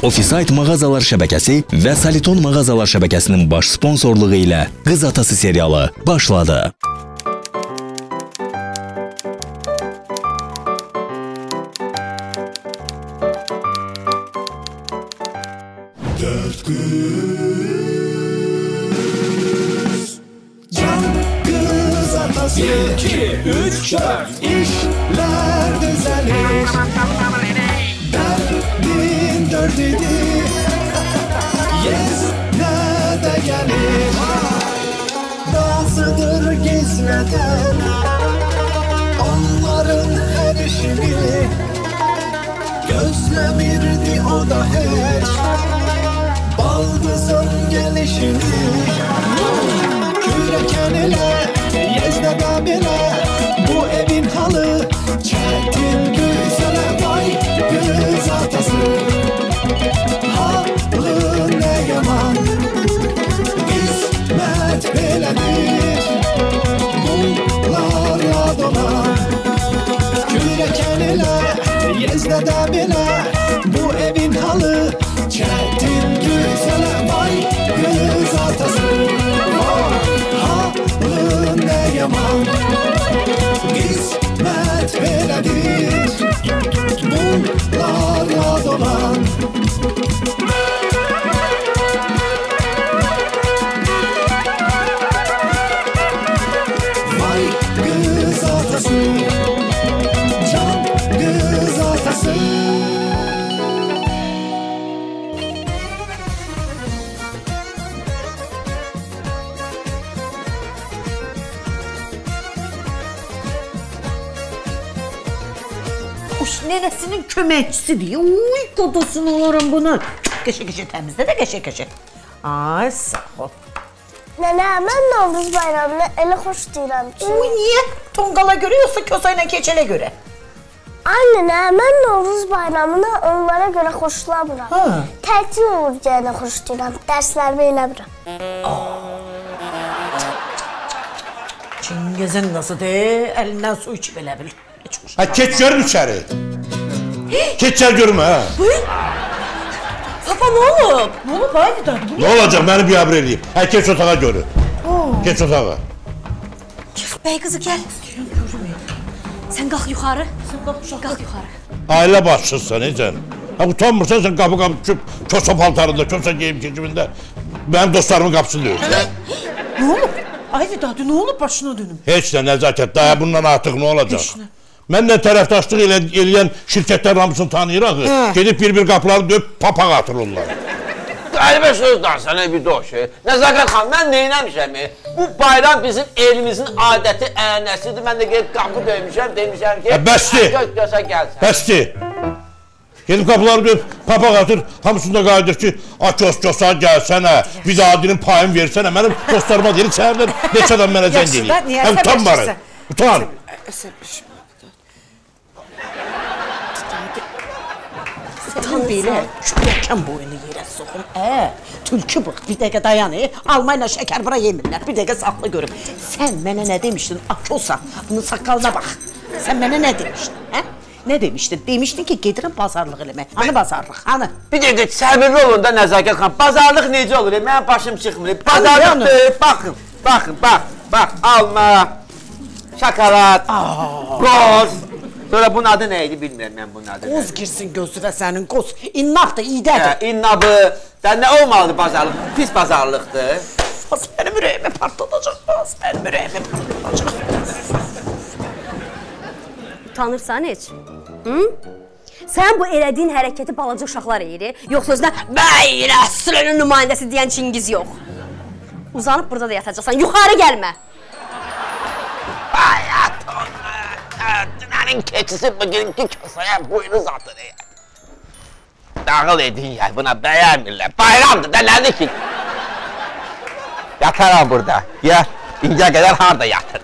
Ofisite mağazalar şəbəkəsi və Soliton mağazalar şəbəkəsinin baş sponsorluğu ilə Qız Atası serialı başladı. Dört kız Can Kız Atası 1, 2, 3, 4 İşler düzelir Derdin dördüdür Yes ne de gelir Bazıdır gizleden Onların her işini Gözlemirdi o da hiç Baldızın gelişini Küreken ile Yezdada bile Bu evin halı Çetin güzele vay Kız atası Halı ne yaman İsmet beledir Bunlarla dolan Küreken ile Yezdada bile Bu evin halı Çetin güzele vay Kız atası Halı ne yaman İsmet beledir Bunlarla dolan Vay kız atası Can kız atası Nenesinin köməkçisidir. Uy, qodasını olurum bunu. Qəşə-qəşə təmizlə də qəşə-qəşə. Ay, sağ ol. Nənə, mən Novruz bayramını elə xoş deyirəm ki. Uy, niyə? Tonqala görə, yoxsa Kosa ilə Keçələ görə? Ay, nənə, mən Novruz bayramını onlara görə xoşlamıram. Tətil olur deyənə xoş deyirəm, dərslərimi eləmirəm. Çingizin nasıldır? Əlindən su içib elə bil. Keç görüm içəri. Keçər görmə, hə? Papa, nə olub? Nə olub, haydi da? Nə olacaq, məni biabır eləyib. Hə, keç otağa görü. Keç otağa. Bəy qızı, gəl. Sən qalx yuxarı. Qalx yuxarı. Ailə başçısın, necən? Hə, utanmırsan, sən qapı-qapı düşüb, Kosa paltarında, Kosa geyim keçimində mənim dostlarımın qapısını döyürsən. Nə olub? Haydi da, nə olub başına dönüm? Heç nə, nəzakət, daha bundan artıq nə olacaq? Mənlə tərəfdaşlıq eləyən şirkətlər hamısını tanıyıraq, gedib bir-bir qapıları döyüb papaq atırırlar. Qəribə söz danışsan, bir doş. Nəzakət xan, mən neynəmişəm? Bu bayram bizim elimizin adəti, ənəsidir. Mən də gedib qapı döymüşəm, demişəm ki... Bəsdir, bəsdir. Gedib qapıları döyüb papaq atır, hamısında qayıdır ki, Kosa gəlsənə, vidadinin payını versənə, mənim dostlarıma deyir, səhərdən neçə adam mənə zəng eləyir. Utanmarın, utan. Sən belə kürəkən boyunu yerə soxum. Tülkü bu, bir dəqiqə dayan, almayla şəkər bura yemirlər, bir dəqiqə saxla görüm. Sən mənə nə demişdin, Akosa, bunun saqqalına bax. Sən mənə nə demişdin, hə? Nə demişdin? Demişdin ki, gedirəm bazarlıq eləmək. Hanı bazarlıq, hanı? Bir dəqiqə, səbirli olun da Nəzakət xan, bazarlıq necə olur? Mənim başım çıxmır. Bazarlıqdır, baxın, baxın, bax, alma, şakarat, qoz. Sonra bunun adı nə idi, bilmirəm mən bunun adı. Qoz girsin gözü və sənin qoz. İnnab da iyidədir. İnnabı, nə olmalıdır bazarlıq? Pis bazarlıqdır. Mənim ürəyimi partladacaq, mənim ürəyimi partladacaq. Utanırsan heç? Sən bu elədiyin hərəkəti balaca uşaqlar eyirik, yoxsa özünə bəy rəsulunun nümayəndəsi deyən Çingiz yox. Uzanıb burada da yatacaqsan, yuxarı gəlmə. Bayat onu, dünənin keçisi bugünkü Kosaya buyunu zatır. Dağıl edin ya, buna bəyənmirlər. Bayramdır da nədir ki? Yataram burada, ya, incə qədər harada yatır?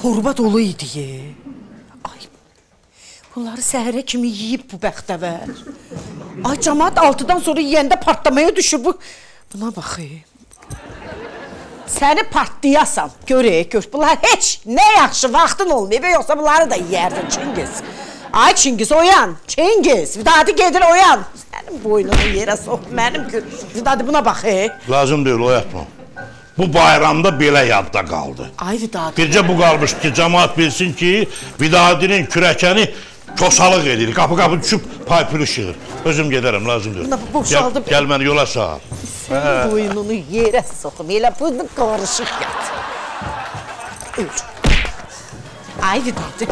torba dolu idi. Ay, bunları səhərə kimi yiyib bu bəxtəvər. Ay, cəmaat 6-dan sonra yiyəndə partlamaya düşür bu. Buna baxayım. Səni partlayasan, gör. Bunlar heç nə yaxşı vaxtın olmayıb, yoxsa bunları da yiyərdin Çingiz. Ay Çingiz, oyan, Çingiz. Vidadi gedir, oyan. Sənin boynunu yerə sox, mənim görüşüm. Vidadi buna bax, Lazım deyil, oyatma. Bu bayramda belə yadda qaldı. Ay Vidadi. Bircə bu qalmışdı ki, cəmaat bilsin ki, Vidadinin kürəkəni kosalıq edir, qapı düşüb paypül ışığır. Özüm gedərəm, lazım deyil. Boşaldı. Gəl məni yola sağ. Sənin boynunu yerə soxum, elə bunu qarışıq yat. Öl. Ay Vidadi.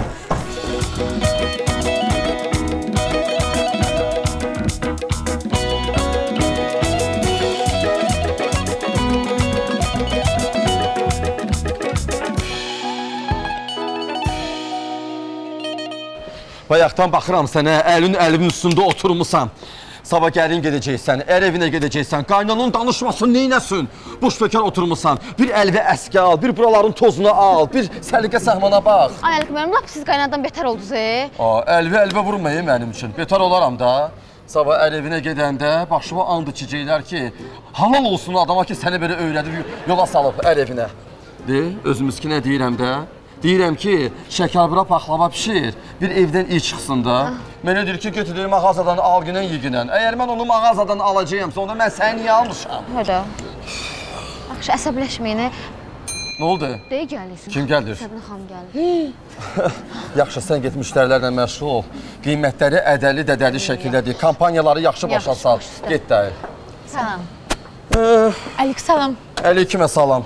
Bayaqdan baxıram sənə, əlimin üstündə oturmusan. Sabah gəlin gedəcəksən, evinə gedəcəksən, qaynanın danışmasın, neynəsin? Boş bekar oturmusan, bir əlvə əski al, bir buraların tozunu al, bir səliqə səhmana bax. Ay, Əliq, mənim lap siz qaynadan betər oldunuz, Əlvə vurmayın mənim üçün, betər olaram da. Sabah evinə gedəndə başıma and içəcəklər ki, halal olsun adama ki, səni belə öyrədib, yola salıb evinə. Özümüz ki, nə deyirəm də? Deyirəm ki, şəkərbura paxlava pişir, bir evdən iyi çıxsın da. Mənə deyir ki, götürür mağazadan al günən yiginən. Əgər mən onu mağazadan alacağımsa, onda mən səni niyə almışam? Hədə. Yaxşı, əsəbləşməyin. Nə oldu? Deyə gəlirsin. Kim gəlir? Səbinə xanım gəlir. Yaxşı, sən get müştərilərlə məşğul ol. Qiymətləri ədəli-dədəli şəkildədir. Kampanyaları yaxşı başa sal. Get dəyir. Salam. Əlik, salam. Əleykümə salam.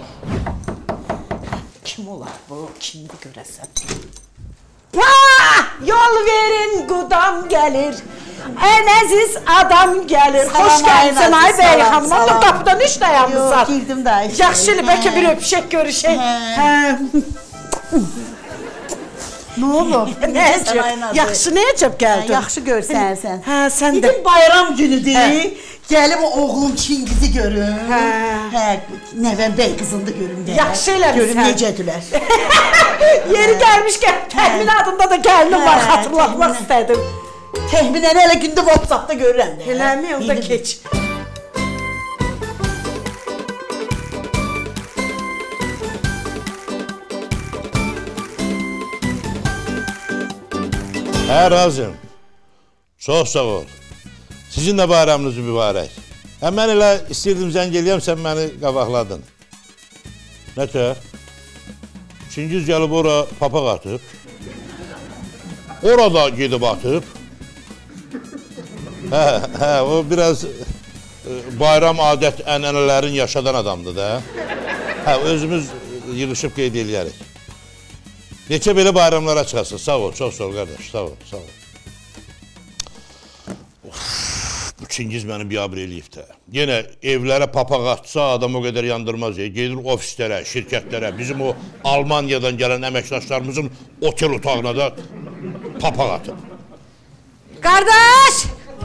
Kim olar bu? Kimdir görəsən? Yol verin, qudam gəlir. Ən əziz adam gəlir. Xoş gəlsin ay bəy xanım. Onda qapıdan iş dayanmışsan. Girdim də. Yaxşı, bəlkə bir öpüşək görüşək. Nə olub? Yaxşı, nəyəcəb gəldin? Yaxşı görsən sən. Hə, sən də. Dedim bayram günüdür. Gəlib oğlum Çingizi görüm. Nəvəm bəy qızını görüm deyə. Yaxşı eləmişsən. Görüm necədirlər. Yeri gəlmişkən təmin adında da gəlinim var, xatırlatmaq istədim. Təxminən hələ gündə WhatsAppda görürəm də. Eləmi, onda keç. Hə, razım. Çox sağ ol. Sizin də bayramınız mübarək. Mən elə istəyirdim zəng eləyəm, sən məni qabaqladın. Nətər? Çingiz gəlib ora papaq atıb. Orada gedib atıb. Hə, o biraz bayram adət ənənələrin yaşadan adamdır da. Hə, özümüz yığışıb qeyd eləyərik. Neçə belə bayramlara çıxasın. Sağ ol, çox sağ ol qardaş, sağ ol, sağ ol. Bu Çingiz məni biabır eləyib də. Yenə evlərə papaq atsa adam o qədər yandırmaz. Gedir ofislərə, şirkətlərə, bizim o Almaniyadan gələn əməkdaşlarımızın otel otağına da papaq atıb. Qardaş!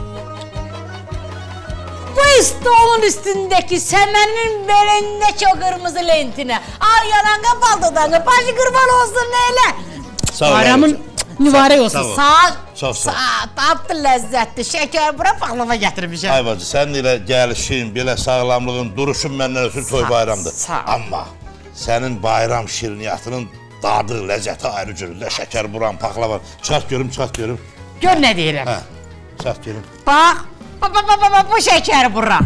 Bu stolun üstündeki səmənin belindeki o qırmızı lentine al yalanqa baldadanqa başı qırban olsun neyle? Sağ ol. Bayramın mübarək olsun. Sağ ol. Tatlı ləzzətli şəkər bura paxlava gətirmişəm. Ay bacı, sənin ilə gəlişin, belə sağlamlığın, duruşun məndən ötürü toy bayramdır. Amma sənin bayram şirniyyatının dadı, ləzzəti ayrı cüründə. Şəkər buran, paxlava. Çıxart görüm, çıxart görüm. Gör nə deyirəm. Hə, çıxart görüm. Bax, bu şəkər bura.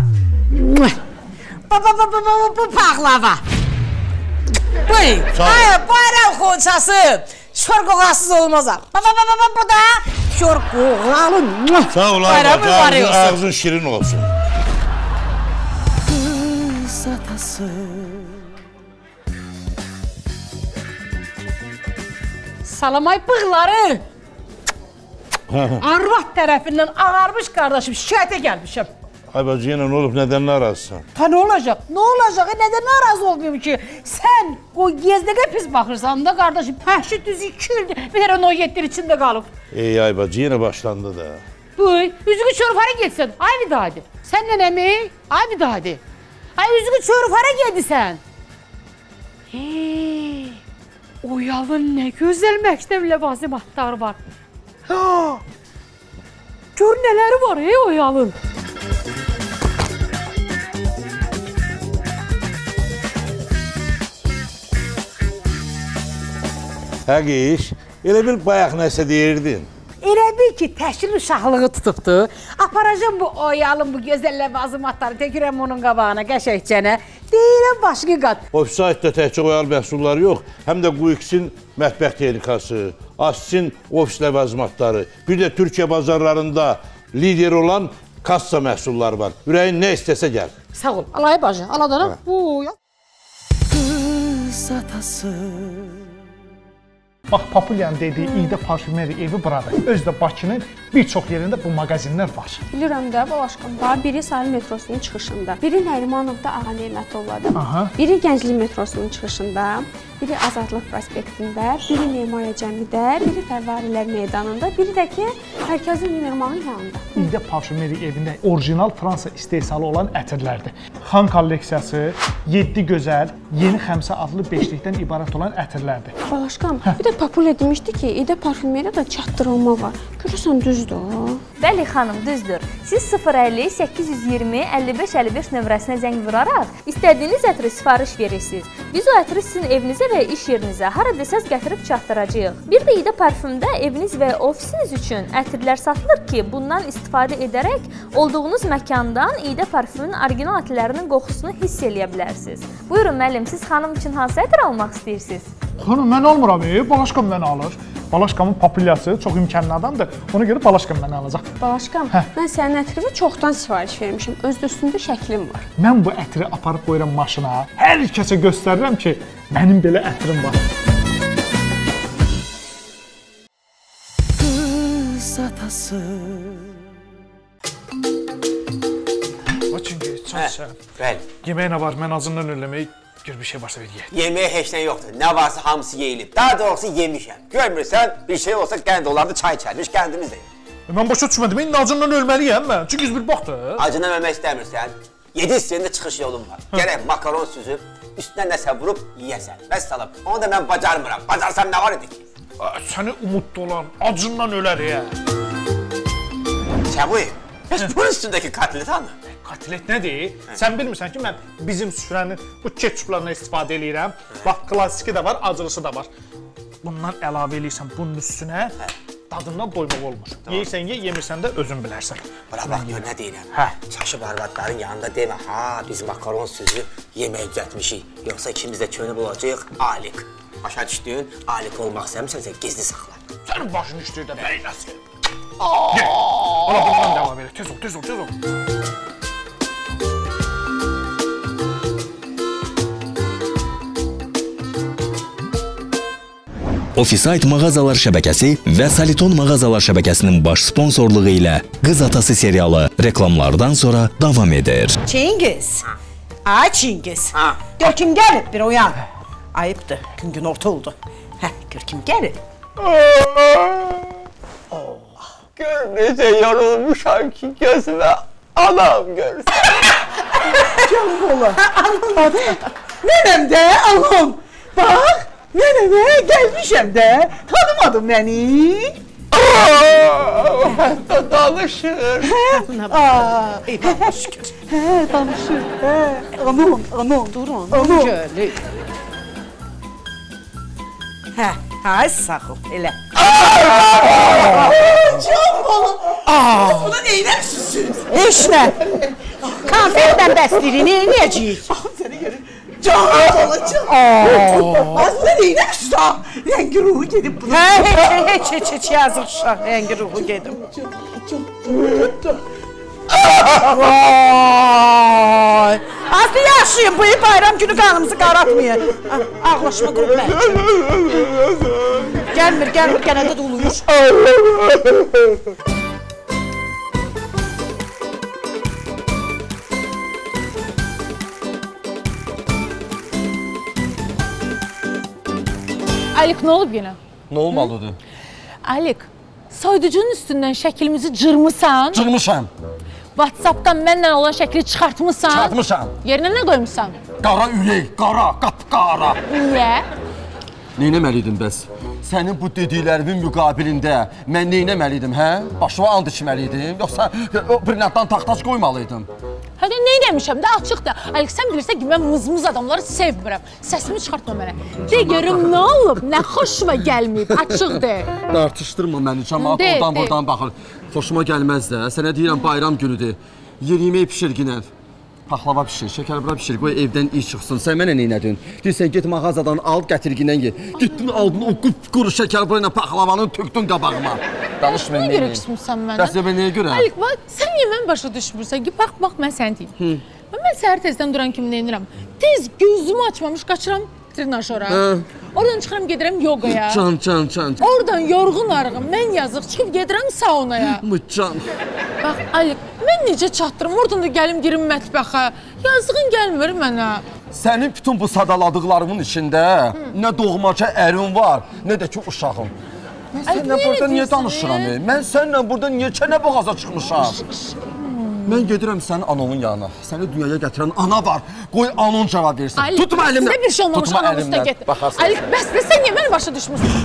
Bu paxlava. Bayram xonçası. Şor qoğasız olmaz. Bu da şor qoğalı. Sağ ol bacı, ağzın şirin olsun. Qız atası. Salamay bığları. Arvad tərəfindən ağarmış qardaşım, şikayətə gəlmişəm. Ay bacı, yenə nə olub, nədən narazısan? Ha, nə olacaq? Nə olacaq? Nədən narazı olmayayım ki? Sən o gezdəqə pis baxırsan da qardaşım, pəhşi düz 2 ildir, bir dərə o 7 içində qalıb. Ey ay bacı, yenə başlandı da. Buy, üzgü çörüf hara getsən? Ay Vidadi, sən nə nəmi? Ay Vidadi, ay üzgü çörüf hara gedisən? Oyalın nə gözəl məktəb ləvazimatları var. Gör nələri var Oyalın. Həqiş, elə bil bayaq nəsə deyirdin. Elə bil ki, təhsil uşaqlığı tutubdu. Aparacam bu Oyalın bu gözəl ləvazimatları, tökürəm onun qabağına qəşəkcənə. Deyirəm başqa qat. Ofisaytda təkcə Oyal məhsulları yox, həm də Quixin mətbəx texnikası, Assin ofis ləvazimatları, bir də Türkiyə bazarlarında lider olan kassa məhsulları var. Ürəyin nə istəsə gəl. Sağ ol. Alay bacı, aladana. Qız atası. Bax, Papulyanın dediyi İdə parfümeri evi buradır. Özdə Bakının bir çox yerində bu mağazinlər var. Bilirəm də, Balaşqan var. Biri Sahil metrosunun çıxışında, biri Nərimanovda Ağa Nemətovalarda, biri Gənclik metrosunun çıxışında, biri Azadlıq prospektində, biri Memariya Cəmidə, biri Fəvvarilər meydanında, biri də ki, Mərkəzi Univermağın yanında. İdə parfümeri evində orijinal Fransa istehsalı olan ətirlərdir. Xan kolleksiyası, 7 gözəl, yeni xəmsə adlı beşlikdən ibarət olan ətirlərdir. Balaşqan, bir də Papulya demişdi ki, İdə parfümeriyada çatdırılma var. Görürsən, düzdür o? Bəli xanım, düzdür. Siz 050 820 55 55 nömrəsinə zəng vuraraq istədiyiniz ətri sifariş verirsiniz. Biz o ətri sizin evinizə və iş yerinizə hara desəz gətirib çatdıracağıq. Bir də İdə parfümdə eviniz və ofisiniz üçün ətirlər satılır ki, bundan istifadə edərək olduğunuz məkandan İdə parfümün orijinal ətirlərinin qoxusunu hiss eləyə bilərsiniz. Buyurun müəllim, siz xanım üçün hansı ətir almaq istəyirsiniz? Xanım, mən almıram, Balaşqan mənə alır. Balaşqanın populyası çox imkanlı adamdır, ona görə Balaşqan mənə alacaq. Balaşqan, mən sənin ətrini çoxdan sifariş vermişim, özdə üstündə şəklim var. Mən bu ətri aparıb qoyuram maşına, hər kəsə göstərirəm ki, mənim belə ətrim var. Qız atası. Baçın, çox səhv. Bəli. Yemək nə var, mən acından ölləmək. Gör bir şey varsa ver yeyək. Yeməyə heç nə yoxdur. Nə varsa hamısı yeyilib. Daha doğrusu yemişəm. Görmürsən, bir şey olsa qənd olardı, çay içərmiş, qəndimiz də yox. Mən başa düşmədim, indi acından ölməliyəm mən. Çünki bir baxdır. Acından ölmək istəmirsən, 7 istəyəndə çıxış yolun var. Gərək makaron süzüb, üstünə nəsə vurub yiyəsən. Bəs salıb. Onu da mən bacarmıram. Bacarsam nə var idi ki? Səni umudda olan acından ölər ya. Çabuy, bəs bunun üstündəki kotlet hanı? Kotlet nədir? Sən bilmirsən ki, mən bizim süfrənin bu ketçuplarına istifadə edirəm. Bax, klassiki də var, acılısı da var. Bundan əlavə eləyirsən bunun üstünə, dadından doymaq olmur. Yeyirsən ye, yemirsən də özün bilərsən. Bura bax, gör nə deyirəm. Çaşıb arvadların yanında demə, biz makaron süzü yemək düzəltmişik. Yoxsa ikimiz də könüb olacaq, alik. Başa düşdün, alik olmaq istəmirsənsə gizli saxla. Sənin başını işləyir də bəyləsin. Gel, ala bundan devam elə, tez ol, tez ol, tez ol. Ofisayt mağazalar şəbəkəsi və Saliton mağazalar şəbəkəsinin baş sponsorluğu ilə Qız Atası serialı reklamlardan sonra davam edir. Çingiz, ay Çingiz, gör kim gəlib bir oyan. Ayıbdır, gün orta oldu. Gör kim gəlib. Gör necə yorulmuşam ki, gözümə anam görsən. Can ola. Nənəm də, anam. Bax. Nənəmə gəlmişəm də, tanımadın məni. Hətta danışır. Eyvallah şükür. Danışır. Anam, durun, gəlir. Ay sağ ol, elə. Can oğlum, siz buna neynəmişsiniz? Heç nə. Konfetdən bəstəyirik, neynəyəcəyik? Səni görün. Can olacaq. Aslında neynəmişsiniz ha? Rəngi ruhu gedib bunu. Heç yazıq uşaq, rəngi ruhu gedib. Vay! Aslı yaşayın, bu bayram günü qanımızı qaratmayın. Ağlaşma qrup mənim. Gəlmir, gənədə də uluyur. Alik, nə olub yenə? Nə olmalıdır? Alik, soyuducunun üstündən şəklimizi cırmısan. Cırmışam. WhatsAppdan mənlə olan şəkli çıxartmışsan. Çıxartmışam. Yerinə nə qoymuşsan? Qara ürək, qara, qapqara. Niyə? Neynəməliydim bəs? Sənin bu dediklərimin müqabilində mən neynəməliydim, hə? Başıma and içməliydim, yoxsa brilyantdan taxtaç qoymalıydım? Hədə neynəmişəm də, açıq da. Alex, sən bilirsən ki, mən mızmız adamları sevmirəm. Səsimi çıxartma mənə. De görüm, nə olub, nə xoşuma gəlməyib, açıq de. Dartışdırma məni, cəmaat oradan buradan baxır. Xoşuma gəlməz də, sənə deyirəm bayram günüdür. Yer yemək pişirginən. Paxlava pişir, şəkərbura pişir, qoy evdən iş çıxsın. Sən mənə neynədin? Deyirsən, get mağazadan al, gətirgindən ye. Gitdin, aldın o quru şəkərbura ilə paxlavanı tökdün qabağıma. Danış mən nəyə görə küsmüsən mənə? Bəs nəyə görə? Alik, sən niyə mən başa düşmürsən ki, bax, mən səni deyim. Mən səhər tezdən duran kimi neynirəm? Tez gözümü açmamış, qaçıram trenajora. Oradan çıxıram, gedirəm yogaya. Can. Oradan yorğun arığım, mən yazıq çıxıb gedirəm saunaya. Can. Bax, Alik, mən necə çatdırım? Oradan da gəlim girim mətbəxə. Yazığın gəlmir mənə. Sənin bütün bu sadaladıqlarımın içində nə doğmaca ərin var, nə də ki uşağım. Mən sənlə burada niyə danışıram? Mən sənlə burada niyə çənə boğaza çıxmışam? Mən gedirəm sənin anonun yanına. Səni dünyaya gətirən ana var. Qoy anon cavab versin. Tutma əlimdən. Sizə bir şey olmamış anamız da get. Alik, bəs də sən niyə məni başa düşmüşsün?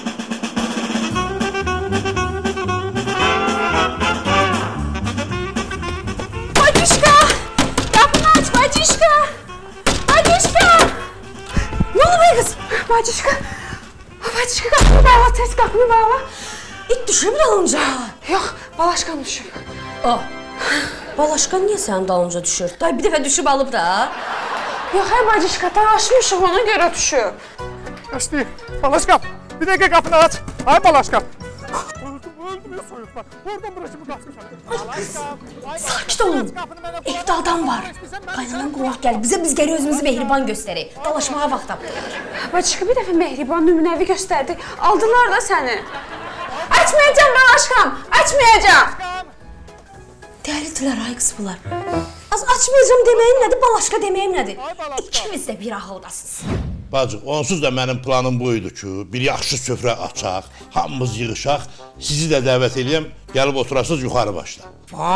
Badişka! Qapını aç, Badişka! Badişka! Ne oluyor kız? Badişka! Badişka, qapını bağla, tez qapını bağla. İt düşüb dalınca. Yox, Balaşkan düşüb. Balaşkan niyə sənin dalınca düşür? Day bir dəfə düşüb alıb da. Yox, Badişka, tanışmışıq, ona görə düşüb. Əşli, Balaşkan, bir dəqiqə qapını aç. Ay Balaşkan. Öldüm, soyuqlar. Oradan bura kimi qaçmışam. Sakit olun. Evdə adam var. Qaynanan qonaq gəl. Biz gəlir özümüzü mehriban göstərik. Dalaşmağa vaxt tapdıq. Badişka, bir dəfə mehriban nümunəvi göstərdik. Aldılar da səni. Açmayacam Balaşkan, açmayacam. Dəlidirlər, ay qız bunlar. Açmayacam deməyim nədir, Balaşka deməyim nədir? İkiniz də bir ağıldasınız. Bacıq, onsuz da mənim planım bu idi ki, bir yaxşı süfrə açaq, hamımız yığışaq, sizi də dəvət edəyəm, gəlib oturasınız yuxarı başda.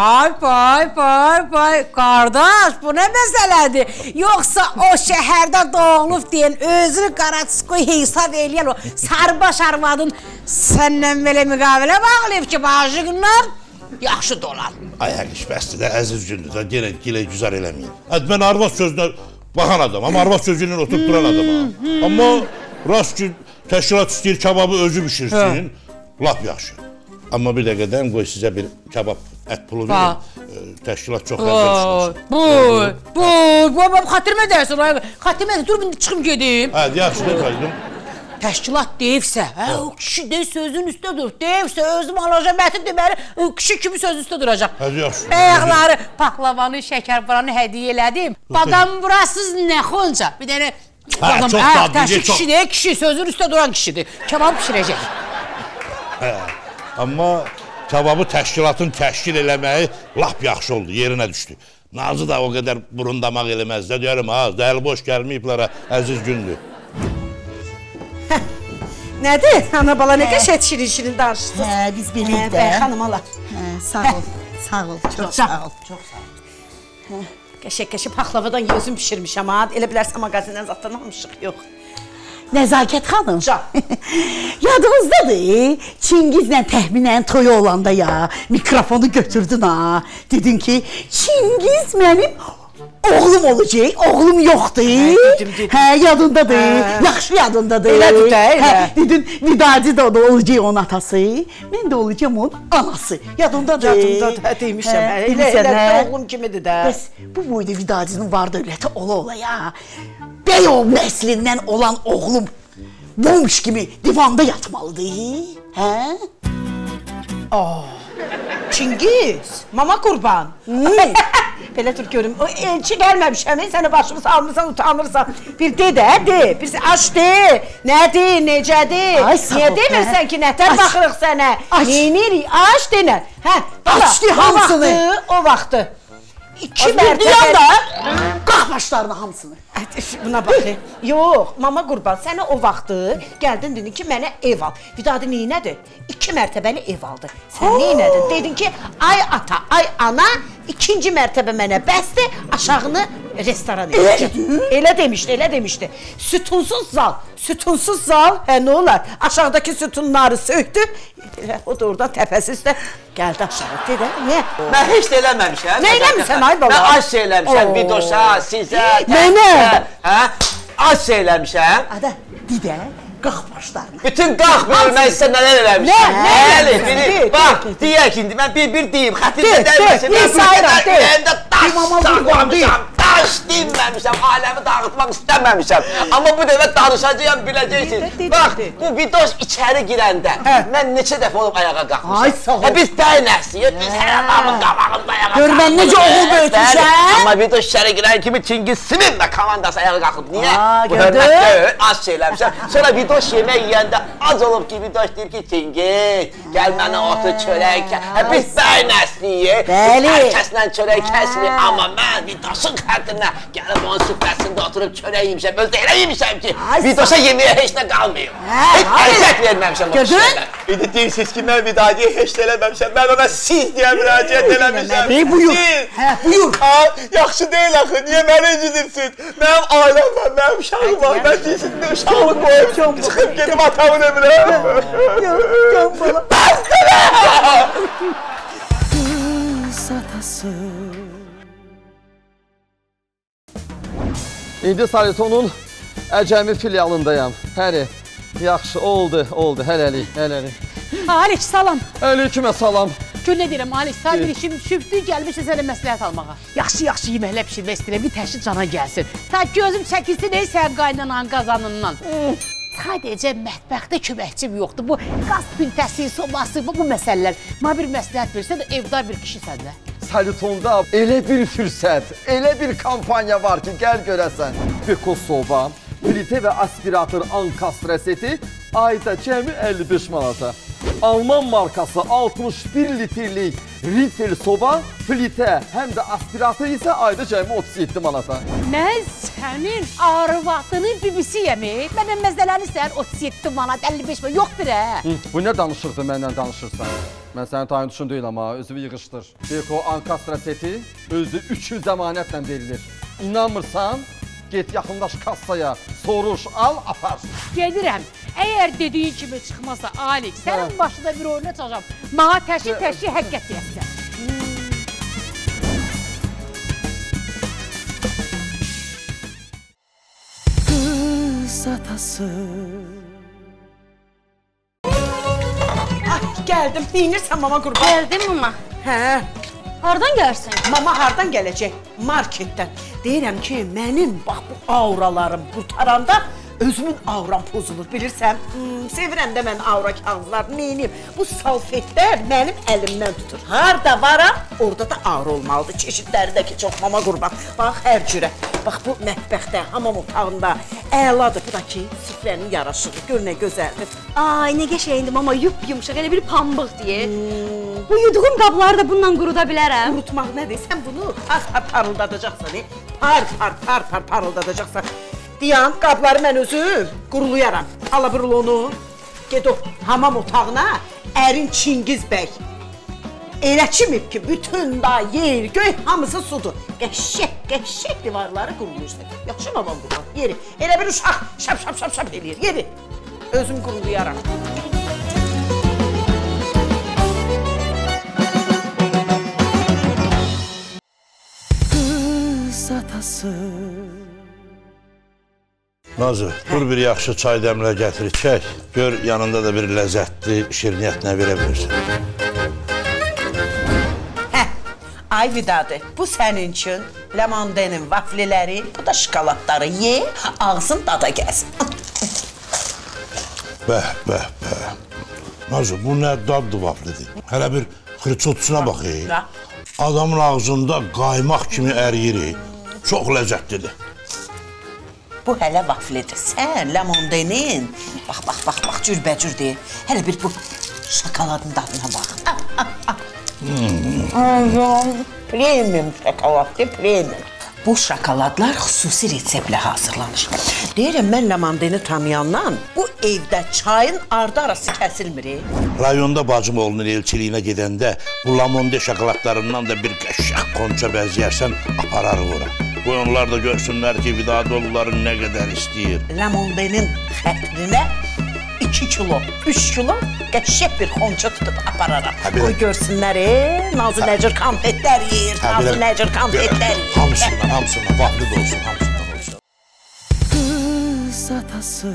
Vay, qardaş, bu nə məsələdir? Yoxsa o şəhərdə doğulub deyən, özünü Qaraçıskoy hesab eləyən o sarbaş arvadın səndən belə müqavilə bağlayıb ki, bazı günlər yaxşı dolan. Ay həqiş, bəsdir də, əziz gündür də, yenə gilə güzar eləməyin. Mən arvad sözünə baxan adamam, arvad sözü ilə oturub duran adamam. Amma rast ki, təşkilat istəyir kababı özü bişirsin, lap yaxşı. Amma bir dəqiqədən qoy sizə bir kabab ət pulu verin, təşkilat çox əvvəl düşmüşsün. Bu, xatirmə dərsin, xatirmə dur, çıxım gedim. Hə, yaxşı, qaydım. Təşkilat deyibsə, o kişi de sözün üstə dur, deyibsə özüm alacaq, mətin deməli, kişi kimi sözün üstə duracaq. Hadi yaxşı. Ayaqları, paxlavanı, şəkərburanı hədiyyə elədim. Badam burasız nə xonca, bir dənə çox dadlıca, çox. Kişi sözün üstə duran kişidir, kebab pişirəcək. Amma kebabı təşkilatın təşkil eləməyi lap yaxşı oldu, yerinə düşdü. Nazı da o qədər burun damaq eləməz də, deyərəm, dəli boş gəlməyiblərə, əziz gündür. Nədir? Ana bala, nə qəşət şirin danışdınız? Biz birlikdə. Xanım ala. Sağ ol, çox sağ ol. Qəşək paxlavadan gözüm pişirmişəm, elə bilərsən mağazindən zatdan almışıq, yox. Nəzakət xanım, yadımızdadır, Çingizlə təxminən toyu olanda ya, mikrofonu götürdün ha, dedin ki, Çingiz mənim oğlum olacaq, oğlum yoxdur. Yadındadır, yaxşı yadındadır. Elədir də, elə. Dedin, Vidadi da olacaq onun atası, mən də olacağım onun anası. Yadındadır. Yadındadır, demişəm. Elə oğlum kimidir də. Bəs bu boyda Vidadinin var dövləti ola ya. Beyov nəslindən olan oğlum bomş kimi divanda yatmalıdır. Çingiz, mama qurban. Belə dur görüm, o elçi gəlməmişəm, səni başımı salmırsan, utanırsan. Bir de də, de, bir aç de, nədir, necədir? Niyə demirsən ki, nətər baxırıq sənə? Neynirik, aç denən. Açdı hamısını. O vaxtı. İki mərtəbə da qalx başlarına hamısını. Buna baxı. Yox, mama qurban, sənə o vaxtı gəldin dedin ki, mənə ev al. Vidadi neynədir? 2 mərtəbəli ev aldı. Sən neynədin? Dedin ki, ay ata, ay ana, 2-ci mərtəbə mənə bəsdir, aşağını restoran edəcəm. Elə demişdi. Sütunsuz zal, hə nə olar? Aşağıdakı sütunları söktü. O da oradan təpəsi üstə gəldi aşağı. Dedə, niyə? Mən heç də eləməmişəm. Nə eləmişsən ay bala? Mən az şey eləmişəm, Vidoşa, sizə. Mənə? Hə? Az şey eləmişəm. Ada, dedə, qalx başlarına. Bütün qalxmıyorum, mən sizə nələr eləmişəm. Nə? Bax, deyək indi, mən bir deyim, xətirdə dəyməsin. Bir sayıram, ürəyimdə daş saxlamışam, daş dinməmişəm, aləmi dağıtmaq istəməmişəm. Amma bu dəfə danışacağım, biləcəksiniz. Bax, bu Vidoş içəri girəndə, mən neçə dəfə olub ayağa qalxmışam. Ay, sağ ol. Biz bəynəsiyik, biz hər adamın qabağında ayağa qalxmışam. Gör, mən necə oğul böyütmüşəm. Amma Vidoş içəri girən kimi Çingiz Simin və komandası ayağa qalxıb. Niyə? Bu gördün? hörmət deyil, az şey eləmişəm. Sonra Vidoş yemək yiyəndə az olub ki, Vidoş deyir ki, Çingiz, gəl mənə otur çörək kəsir. Biz bəynəsliyik, hər kəslə çörək kəsirik. Amma mən Vidoşun xətrinə gəlib onun süfrəsində oturub çörək yemişəm. Özdə elə yemişəm ki, Vidoşa yeməyə heç nə qalmıyor. Heç əziyyət verməmişəm o kişilərlə. İndi deyirsiniz ki, mən Vidadiyə heç nə eləməmişəm. Mən ona siz deyə müraciət eləmişəm. Buyur. Hə, buyur. Yaxşı deyil axı, niyə məni incitirsiniz? Mənim ailəm var, mənim uşağım var. Mən deyirsiniz, uşağımı qoyub çıxıb gedib atamın evinə. Can bala. Bəstələ! Qız atası. İndi Salitonun Əcəmi filialındayam. Həri, yaxşı, oldu, hələlik. Alik, salam. Əleykümə salam. Gör nə deyirəm, Alik, saat bir işim şübdü, gəlmişsə sənə məsləhət almağa. Yaxşı yeməklə pişirmək istəyirəm, bir təşri cana gəlsin. Ta gözüm çəkilsin, ey sən qaynanan qazanından. Sadəcə mətbəxdə köməkçim yoxdur. Bu qaz pintəsi, sobası, bu məsələlər. Mənə bir məsləhət versən, evdar bir kişisən də. Salitonda elə bir fürsət, elə bir kampaniya var ki, gəl görəsən. Beko soba, plitə və aspirator ankastra seti ayda cəmi 55 manata. Alman markası 61 litrlik Riffel soba, plitə, həm də aspirator isə ayda cəmi 37 manata. Mən sənin arvadının bibisiyəm, mənə məzələnirsən 37 manat, 55 manat, yoxdur hə? Bu nə danışırdı məndən danışırsan? Mən sənin tayın düşün deyil amma, özünü yığışdır. Beko ankastra seti özü 3 il zəmanətlə verilir. İnanmırsan, get yaxındaş kassaya, soruş, al, apar. Gedirəm. Əgər dediyin kimi çıxmasa, Alik, sənin başında bir oyuna çalacam. Mənə təşri həqiqət deyəsən. Qız atası. Gəldim, deyinirsən mama qurban. Gəldim mama. Hə. Hardan gəlirsən? Mama hardan gələcək? Marketdən. Deyirəm ki, mənim bax bu auralarım qurtaranda özümün auram pozulur, bilirsən? Sevirəm də mən aura kağızlarını, neyiniyim? Bu salfetlər mənim əlimdən tutur. Harada varam, orada da aura olmalıdır. Çeşidlərdəki çox mama qurban. Bax, hər cürə. Bax, bu mətbəxdə, hamam otağında əladır. Bu da ki, süfrənin yaraşığı. Gör nə gözəldir. Ay, nə qəşəyindir mama, yumşaq, elə bir pambıq deyir. Bu yuduğum qabları da bununla quruda bilərəm. Qurutmaq nədir? Sən bunu parıldadacaqsan, parıldadacaqsan. Deyən, qabları mən özüm qurulayaram. Ala bir onu, ged o hamam otağına, ərin Çingiz bəy. Elə çimib ki, bütün da yer, göy hamısı sudur. Qəşək divarları quruluyursun. Yaxşı mı babam qurban? Yeri. Elə bir uşaq şap eləyir. Yeri. Özüm qurulayaram. Qız atası. Nazır, dur bir yaxşı çay dəmlə gətir, çək. Gör, yanında da bir ləzzətli şirniyyət nə verə bilirsən. Ay Vidadı, bu sənin üçün Lamondenin vafliləri, bu da şokoladları ye, ağzın dada gəlsin. Bəh. Nazır, bu nə dadlı vaflidir? Hələ bir xırçotusuna bax, adamın ağzında qaymaq kimi əriyir, çox ləzzətlidir. Bu hələ vaflidir. Sən Lamondenin, bax, cürbəcür deyir. Hələ bir bu şokoladın dadına bax. Premium şokoladdır, premium. Bu şokoladlar xüsusi reseptlə hazırlanır. Deyirəm, mən Lamondeni tanıyandan bu evdə çayın ardı arası kəsilmir. Rayonda bacım oğlunun elçiliyinə gedəndə bu Lamonde şokoladlarından da bir qəşək qonça bəzəyərsən, aparar vura. Qoy onlar da görsünlər ki, Vidadoluların nə qədər istəyir. Ləmondenin xətrinə 2 kilo, 3 kilo qəşəng bir xonça tutub apararam. Qoy görsünlər, Nazı Nəcir konfetlər yeyir, Nazı Nəcir konfetlər yeyir. Hamısından, vaxtlı da olsun, hamısından olsun. Qız atası.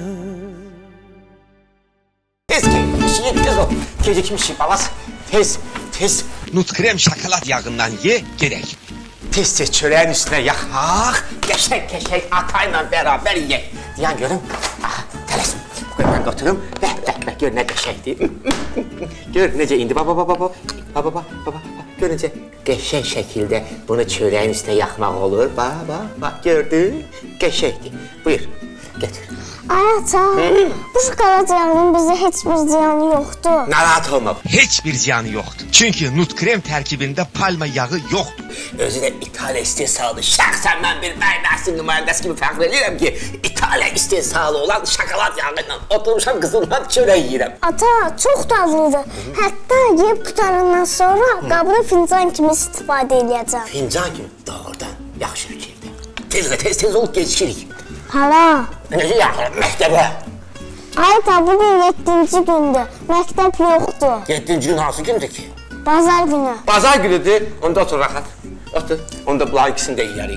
Tez gecikmişik, tez ol. Gecikmişik balası. Tez. Nutkrem şokolad yağından ye, gerek. Tez çöreğin üstüne yaxaq. Qəşəng atayla beraber ye. Diyan görüm. Tələsme. Qoy mən oturum. Bəh, gör nə qəşəngdir. Gör necə indi. Baba. Gör necə qəşəng şəkildə bunu çöreğin üstüne yaxmaq olur. Bax, gördün? Qəşəngdir. Buyur, getir. Ay ata, bu şokolad yağının bizə heç bir ziyanı yoxdur. Narahat olma. Heç bir ziyanı yoxdur. Çünki nutkrem tərkibində palma yağı yoxdur. Özü də İtaliya istehsalı. Şəxsən mən bir bəyməsin nümayəndəsi kimi fəxr edirəm ki, İtaliya istehsalı olan şokolad yağı ilə oturmuşam qızımla çörək yeyirəm. Ata, çox dadlıdır. Hətta yeyib qutarandan sonra qabını fincan kimi istifadə edəcəm. Fincan kimi? Doğrudan, yaxşı fikirdir. Tez ol, gecikirik. Hala. Necə yaxın, məktəbə? Ay ata, bugün 7-ci gündür. Məktəb yoxdur. 7-ci gün hansı gündür ki? Bazar günü. Bazar günüdür, onda otur rahat. Otur, onda bunların ikisini də yiyərik.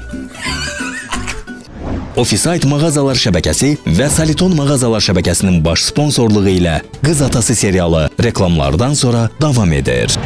Ofisite mağazalar şəbəkəsi və Saliton mağazalar şəbəkəsinin baş sponsorluğu ilə Qız Atası serialı reklamlardan sonra davam edir.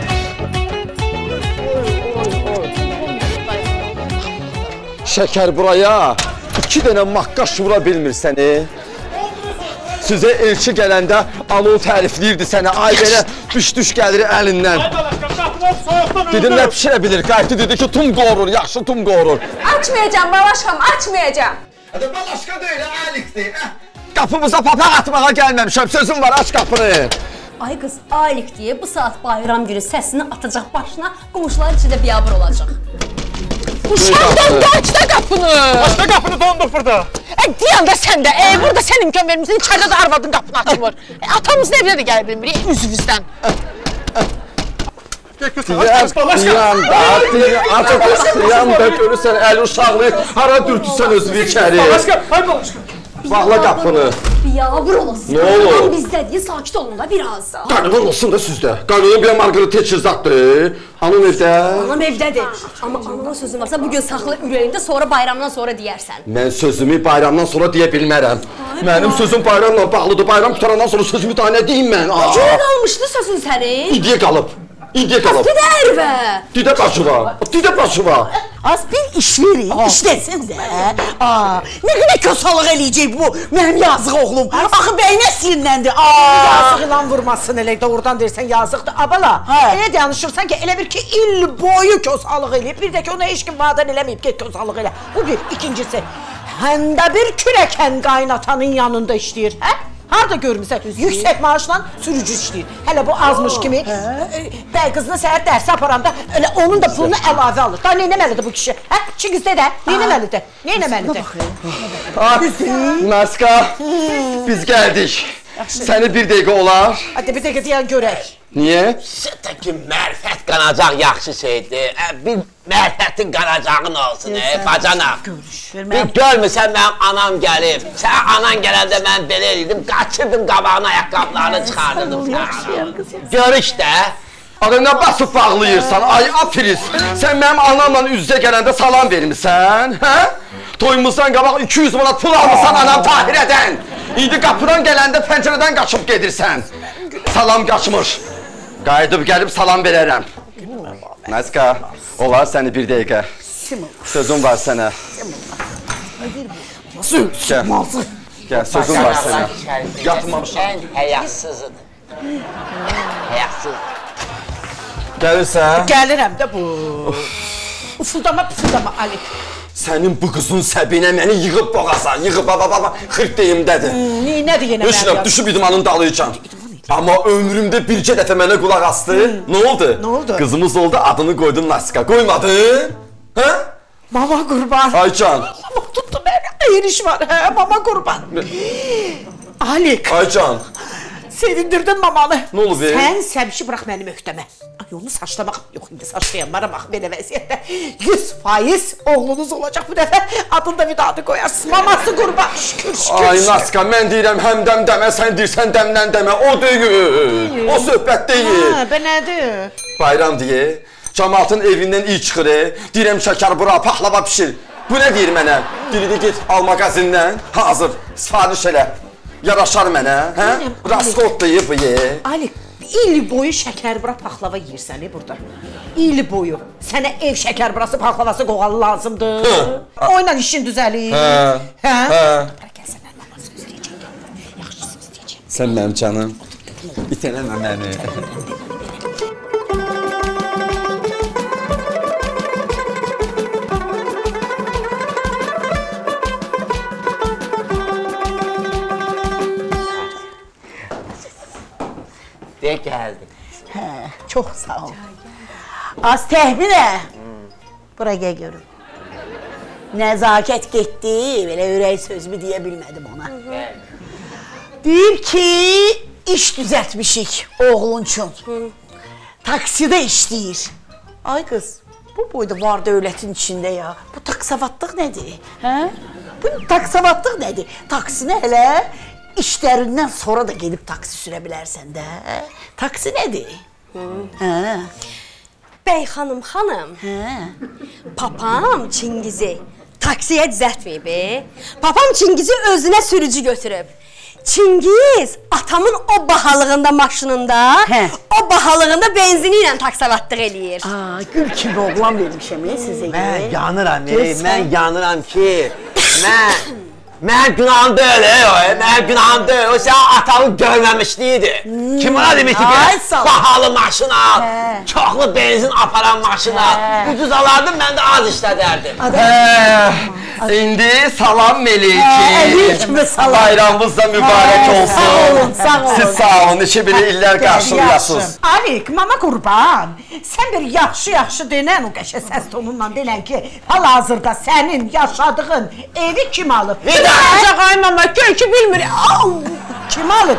Şəkər buraya 2 dənə maqqaş vura bilmir səni. Sizə elçi gələndə alov tərifləyirdi səni. Ay belə düş gəlir əlindən. Dedim nə pişirə bilir? Qayıtdı dedi ki, tum qorur, yaxşı tum qorur. Açmayacam balaşqam, açmayacam. Balaşqa deyil, əlikdir. Qapımıza papaq atmağa gəlməmişəm, sözüm var, aç qapını. Ay qız, aylik deyə bu saat bayram günü səsini atacaq başına, qonşular içində biyabır olacaq. Uşaqdan qaç da qapını! Başqa qapını dondur burada. Deyəndə sən də, burada sən imkan vermişsin, içərdə də arvadın qapını açmır. Atamızın evinə də gələ bilmirik, üzvüzdən. Diyanda görürsən əli uşaqlı, hara dürtürsən özünü içəri. Bağla qapını. Biyabır olasın. Nə olur? Adam bizdədir, sakit olun da biraz. Qanun olsun da sizdə. Qanunun bir Margaret Thatcher-zaddır. Hanım evdə? Anam evdədir. Amma anama sözün varsa bugün saxla ürəyində, sonra bayramdan sonra deyərsən. Mən sözümü bayramdan sonra deyə bilmərəm. Mənim sözüm bayramla bağlıdır. Bayram qutarandan sonra sözümü daha nə deyim mən? Görə qalmışdı sözün sənin? İndiyə qalıb. Didə ərvə. Didə başıva. Az bir iş verin, işləsin də. Nə qədər kösalıq eləyəcək bu mənim yazıq oğlum. Axı bəyinə sinirləndir. Yazıq ilan vurmasın elə, doğrudan deyirsən yazıqdır. Abala, elə danışırsan ki, elə bir ki, il boyu kösalıq eləyib. Bir də ki, ona heç kim vadan eləməyib, get kösalıq elə. Bu bir, ikincisi, həndə bir kürəkən qaynatanın yanında işləyir, hə? Harada görmüsən? Yüksək maaşla sürücü işləyir. Hələ bu azmış kimi bəy qızını səhər dərsə aparanda elə onun da pulunu əlavə alır. Da neynəməlidir bu kişi? Hə? İkizdə də neynəməlidir? Naska, biz gəldik. Səni bir dəqiqə olar. Hadi bir dəqiqə deyən görək. Niyə? Ki, mərfət qanacaq yaxşı şeydir. Bir mərfətin qanacağın olsun, bacanaq. Bir görmüsən mənim anam gəlib. Sən anan gələndə mən belə edirdim, qaçırdım qabağına ayaqqablarını çıxardırdım. Gör işdə. Adına basıb bağlayırsan, ay afiris. Sən mənim anamla üz-üzə gələndə salam vermirsən, hə? Toyumuzdan qabaq 200 manat pul almışsan anam Tahirədən. İndi qapıdan gələndə pəncərədən qaçıb gedirsən. Salam qaçmış. Qayıdıb gəlib salam verərəm. Naska, olar səni bir dəqiqə. Sözüm var sənə. Gəl, sözüm var sənə. Yatmamışam. Ən həyasızıdır. Həyasız. Gəlirsən? Gəlirəm də bu. Ufudama, Alik. Sənin bu qızın səbinə məni yığıb boğasan, yığıb xırtdəyimdədir. Nədir yenə mənim ya? Düşüb idmanın dalıcan. Amma ömrümdə bircə dəfə mənə qulaq astı. Nə oldu? Qızımız oldu, adını qoydun Naska. Qoymadın? Hə? Mama qurban. Aycan. Mama tutdu məni. Xeyir iş var, hə? Mama qurban. Alik. Aycan. Sevindirdin mamanı. Nə olub? Sən səbişi burax mənim öhdəmə. Ay onu saçlamaq yox indi saçlayanlara bax belə vəziyyətdə 100% oğlunuz olacaq bu dəfə. Adını da Vidadı qoyarsın. Maması qurban. Şükür. Ay Naska, mən deyirəm həmdəm demə, sən deyirsən dəmdən demə. O deyil. O söhbət deyil. Hə, bə nədir? Bayram deyə, cəmaatın evindən iyi çıxır. Deyirəm şəkər bura, paxlava pişir. Bu nə deyir mənə? Deyir get al mağazindən, hazır, sifariş elə. Yaraşar mənə, hə? Raskot deyib, Ali, il boyu şəkər bura paxlava yeyirsən burada. İl boyu. Sənə ev şəkər burası paxlavası qoğalı lazımdır. Oyla işin düzəlir. Hə? Gəlsən mən mama söz deyəcəm. Yaxşı söz deyəcəm. Sən mənim canım. İtələmə məni. De gəldi. Hə, çox sağ ol. Az təhminə. Bura gəl görüm. Nəzakət getdi, belə ürək sözümü deyə bilmədim ona. Deyir ki, iş düzəltmişik oğlun üçün. Taksidə işləyir. Ay qız, bu boyda var dövlətin içində ya. Bu taksavatlıq nədir? Hə? Bu taksavatlıq nədir? Taksinə hələ İşlərindən sonra da gedib taksi sürə bilərsən də. Taksi nədir? Bəy xanım, papam Çingizi taksiyə düzəltməyib. Papam Çingizi özünə sürücü götürüb. Çingiz atamın o bahalığında maşınında, o bahalığında benzini ilə taksavatlıq eləyir. Gül kimi oğlan vermişəm sizə. Mən yanıram ki, Mən günahım deyil, mən günahım deyil. O sən atamın görməmişliyidir. Kim ona demişdi ki, bahalı maşına, çoxlu benzin aparan maşına. Ucuz alardım, mən də az işlədərdim. İndi salam Meliki. Əleyküm salam. Bayramınız da mübarək olsun. Sağ olun, sağ olun. Siz sağ olun, neçə bir illər qarşılayasınız. Alik, mama qurban. Sən bir yaxşı denən o qəşə səs tonunla denən ki, hal-hazırda sənin yaşadığın evi kim alıb? Ancaq ay mama, göy ki bilmir. Kim alıb?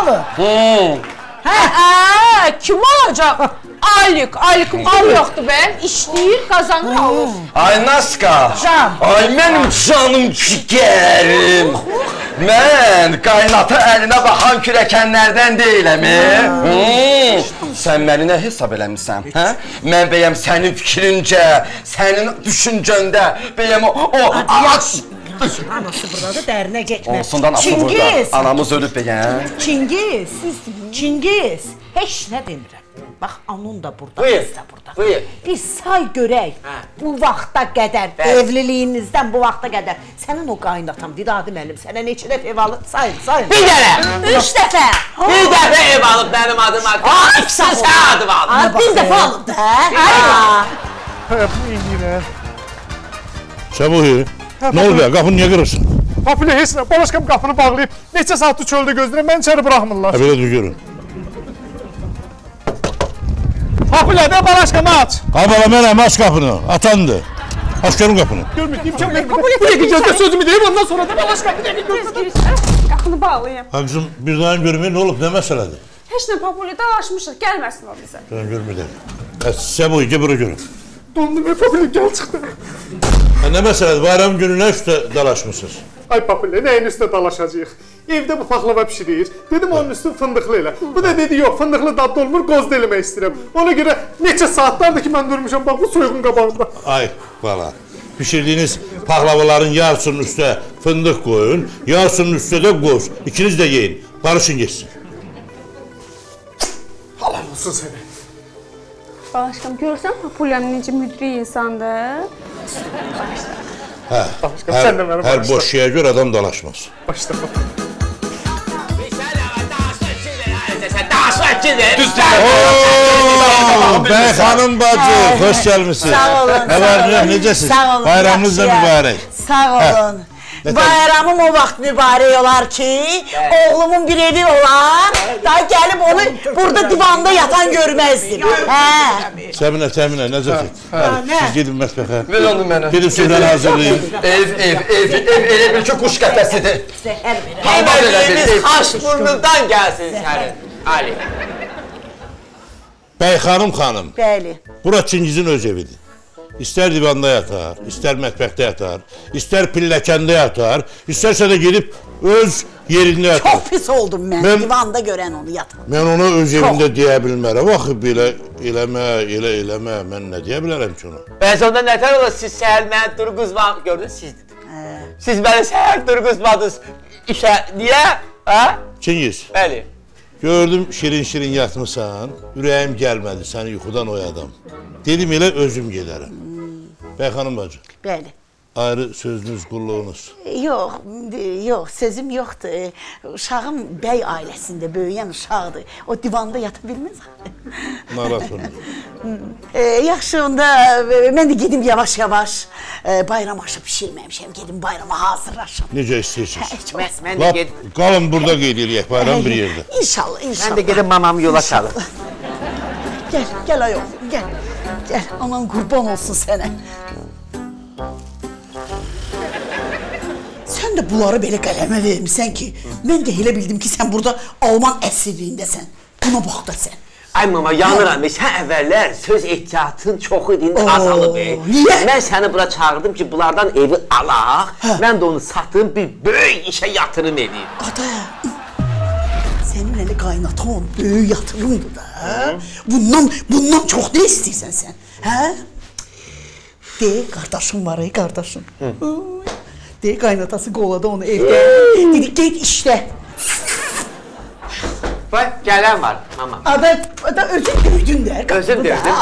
Kim alacaq? Alikin al yoxdur bəyəm, işləyir, qazanır, alır. Ay Naska, Can. ay mənim canım cigərim. Mən qaynata əlinə baxan kürəkənlərdən deyiləm. Sən məni nə hesab eləmişsən? Mən bəyəm sənin fikrincə, sənin düşüncəndə, bəyəm o... Anası buradadır, dərinə getmə. Olsun da anası burada. Anamız ölüb bəyəm. Çingiz, heç nə demirəm. Bax, anun da burada, biz də burada. Buyur. Bir say görək, bu vaxta qədər, evliliyinizdən bu vaxta qədər. Sənin o qaynatan, Vidadi müəllim, sənə neçə dəfə ev alıb, sayın. Bir dənə. 3 dəfə. Bir dəfə ev alıb mənim adıma. İkisini sən adım alıb. Bir dəfə alıb da. Bu indirəm. Səbuhi, nə oldu ya? Qapını niyə qırırsan? Papilə heç nə, Balaşqam qapını bağlayıb, neçə saatdır çöldə gözləyirəm, məni içəri buraxmırlar. Belə dur görün. Papilə də Balaşqamı aç. Bala mənəm, aç qapını, atandır. Aç görün qapını. Görmür, imkan vermir. Bu dəqiqə gözlə sözümü deyib, ondan sonra da Balaşqamı dəqiqə gözlə. Qapını bağlayayım. Ha qızım, bir daim görmür, nə olub, nə məsələdir? Heç nə Papilə dalaşmışıq, gəlməsin o bizə. Görmürlər. Səbuhi, gəl bura görün. Dondum, Papilə gəl çıxdı. Nə məsələdir, bayram gününə üstə dalaşmışsınız? Ay Papilə, nəyin üstə dalaşacaq? Evdə bu paxlava pişirir. Dedim onun üstü fındıqlı elə. Bu da dedi, yox, fındıqlı dadlı olmur, qozda eləmək istəyirəm. Ona görə neçə saatlardır ki, mən durmuşam, bax bu soyğun qabağında. Ay bala, pişirdiyiniz paxlavaların yarısının üstə fındıq qoyun, yarısının üstə də qoz. İkiniz də yeyin, barışın geçsin. Halal olsun sənə. Balaşqam, görürsən Papilənin necə müdri insandır? Hər boş şeyə görə adam dalaşmaz. Başla. Bəy xanım bacı, xoş gəlmişsiniz. Sağ olun. Necəsiniz? Bayramınız da mübarək. Sağ olun. Bayramım o vaxt mübarək olar ki, oğlumun bir evi olar, daha gəlib onu burada divanda yatan görməzdim. Səminə, Nəzəfət. Siz gedin mətbəxə. Ver onu mənə. Gedin süfrəni hazırlayın. Ev, elə bil ki, quş qəfəsidir. Həmədiyiniz Xaşburnundan gəlsin sənin, Ali. Bəyxanım xanım. Bəli. Bura Çingizin öz evidir. İstər divanda yatar, istər mətbəxdə yatar, istər pilləkəndə yatar, istərsə də gedib öz yerində yatar. Çox pis oldum mən, divanda görən onu yatır. Mən ona öz evində deyə bilmərəm. Vaxı belə eləmə, mən nə deyə bilərəm ki ona? Bəs onda nətər olur, siz səhər mənə durquzmadınız, gördünüz siz dedim. Siz məni səhər durquzmadınız işə, niyə? Çingiz. Bəli. Gördüm şirin yatmışsan, ürəyim gəlmədi səni yuxudan oyadam. Dedim elə özüm gedərəm. Bəyxanım bacı. Bəli. Ayrı sözünüz, qulluğunuz. Yox, sözüm yoxdur. Uşağım bəy ailəsində böyüyən uşaqdır. O divanda yata bilməz. Narahat olun. Yaxşı, onda mən də gedim yavaş-yavaş. Bayram aşı pişirməmişəm, gedim bayrama hazırlaşım. Necə istəyirsiniz? Mən də gedim. Qalın burada qeyd eləyək bayram bir yerdə. İnşallah. Mən də gedim mamamı yola çalım. Gəl ayol, gəl. Gəl, aman qurban olsun sənə. Sən də bunları belə qələmə vermişsən ki, mən də elə bildim ki, sən burada Alman əsirliyindəsən. Buna bax da sən. Ay mama, yanıram. Sən əvvəllər söz ehtiyatın çox idi, indi azalıb. Niyə? Mən səni bura çağırdım ki, bunlardan evi alaq, mən də onu satım, bir böyük işə yatırım edeyim. Ada, sənin elə qaynatan böyük yatırımdır da. Bundan çox nə istəyirsən sən? De, qardaşım var, qardaşım. De, qaynatası qoladı onu evdə. Dedik, get işlə. Bax, gələn var, mama. Ada, özün döydün də. Özün döydün,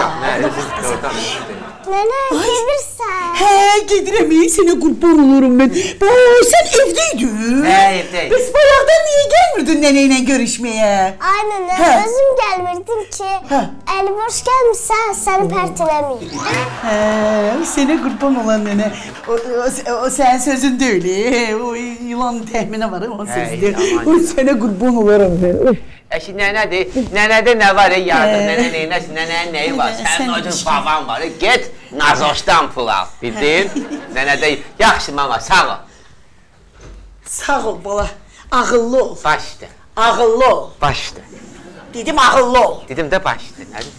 Nənə, gedirsən? Gedirəm, sənə qurban olurum mən. Sən evdəydin? Evdəydin. Bəs bayaqdan niyə gəlmirdin nənə ilə görüşməyə? Ay nənə, özüm gəlmirdim ki, əli boş gəlmişsən, səni pərt eləməyim. Sənə qurban olan nənə. O sənin sözün deyil, o yılan təxminə var, o sözdür. O sənə qurban olaram mən. Əşi, nənədə nə var, yardım, nənə neynəsin, nənənin nəyi var, sənin öcün baban var, get nazoşdan pul al, bildin? Nənədə, yaxşı mama, sağ ol. Sağ ol bala, ağıllı ol. Başdı. Ağıllı ol. Başdı. Dedim ağıllı ol. Dedim də başdı, nədir?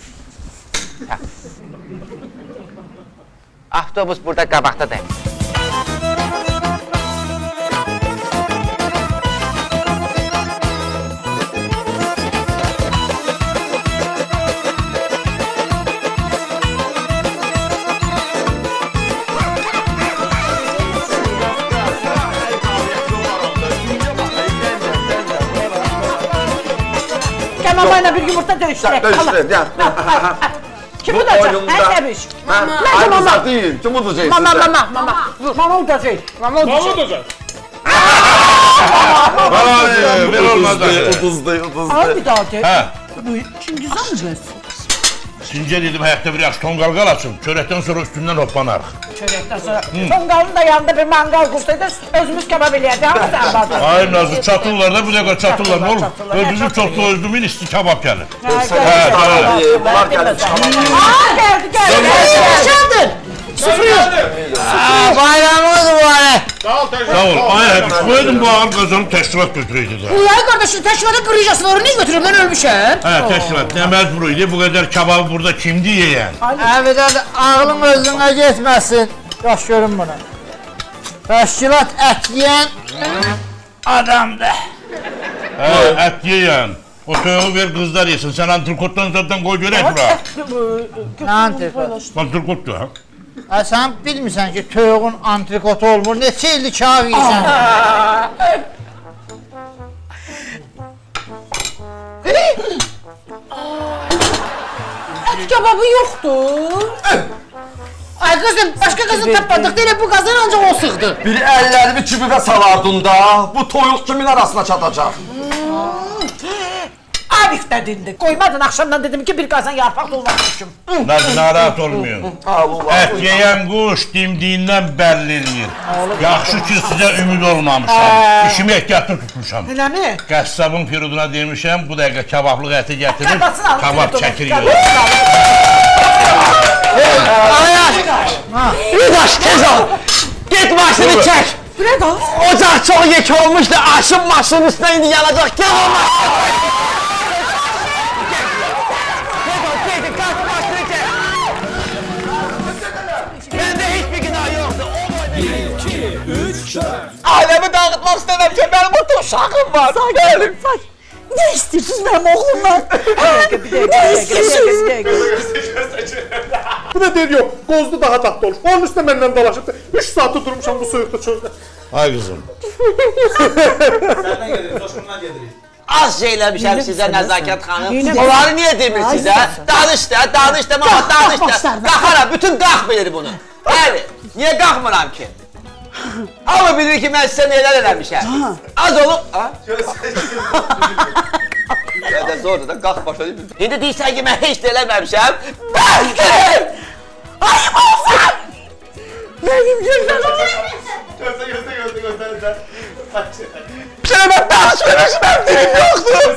Avtobus burada qabaqda da. Mamayla bir yumurta döyüştürək. Döyüştürək, Kim udacaq? Səbiş. Ay, qıza deyil, kim udacaq sizdə? Mama udacaq. Mama udacaq. Ver olmaz. Uduzdu. Al bir daha de. Çingizan mı bəs? Çingizə dedim, həyətdə bir yaş tonqal açın, çörəkdən sonra üstündən hoppanarıq. Çörəkdən sonra. Tonqalın da yanında bir manqal qursaydı, özümüz kebab eləyərdik. Ay Nazlı, çatırlar da bu dəqiqə çatırlar, nə olur? Özünü çox doyuzdumun isti kebab gəlir. Bunlar gəlir. Gəldi. Yaşandın. Bayramımız var. Sağ ol. Ay həbiş, qoydum bu ağır qazanı təşkilat götürəydi də. Ulan qardaşım, təşkilata qırıcasın, onu niyə götürüm, mən ölmüşəm? Təşkilat, nə məcbur idi, bu qədər kebabı burada kimdi yeyən? Əvvəl ağlın özünə getməsin. Yaş görün bunu. Təşkilat ət yeyən adamdır. Ət yeyən. O toyuğu ver qızlar yesin, sən antrikotdan zaten qoy görək bura. Nə antrikot? Antrikotdur, ha? Sən bilmirsən ki, toyuğun antrikotu olmur, neçə ildir kağıv yiysən? Ət kebabı yoxdur. Ay qızım, başqa qızı tapmadıq deyil, bu qazan ancaq o sıxdı. Bir əllərimi cibimə salardın da, bu toyuq kimin arasına çatacaq? Ay Fabrikdə dindi. Qoymadın axşamdan dedim ki bir qazan yarpaq dolmaq üçün. Nazlı narahat olmayın. Ət yeyən quş dimdiyindən bəlli eləyir. Yaxşı ki sizə ümid olmamışam. İşimi ehtiyatlı tutmuşam. Eləmi? Qəssabın Firuduna demişəm, bu dəqiqə kabablıq əti gətirir, kabab çəkir yiyor. Yudaş tez ol. Get maşını çək. Ocaq çox yek olmuşdu. Aşın maşının üstüne indi yanacaq. Gel o Məndə heç bir günah yoxdur. 1, 2, 3, 4. Aləmi dağıtmaq istəməm ki, mənim orta uşağım var. Gəlim. Ne istiyorsunuz benim oğlumdan? Ne istiyorsunuz? Bu ne der yok, qozdu daha tatlı olur. Onun üstüne məndən dalaşıb 3 saatı durmuşam bu soyuqda çöldə. Ay qızım. Senden gelirik, coşkundan gelirik. Az şey eləmişəm sizə Nəzakət xanım. Onları niyə demirsiniz hə? Danış da, danış da, danış da. Qaxaram, bütün qalx bilir bunu. Bəli, niyə qalxmıram ki? Amma bilir ki, mən sizə nələr eləmişəm. Az olub... Nədə zordur da, qalx başa deyil. İndi deyirsən ki, mən heç də eləməmişəm. Bəlkə! Ayıb olsan! Mənim gözdən olayım! Gözdə. Sənə mən dans vermişəm, dilim yoxdur!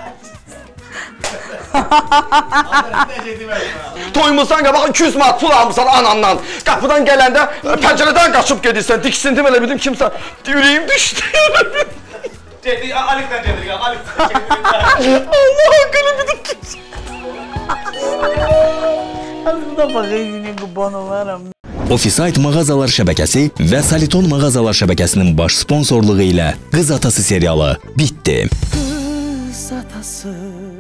Toymuşsan qabaq 200 manat pul almışsan anandan. Qapıdan gələndə pəncərədən qaçıb gedirsən, diksindim elə bildim kimsə ürəyim düşdü. Alikdən gedirik, Alikdən gedirik. Allah haqqını bilir kimsə. Aslında baxayım, qurban olaram. Ofisite mağazalar şəbəkəsi və Saliton mağazalar şəbəkəsinin baş sponsorluğu ilə Qız Atası serialı bitdi. Qız atası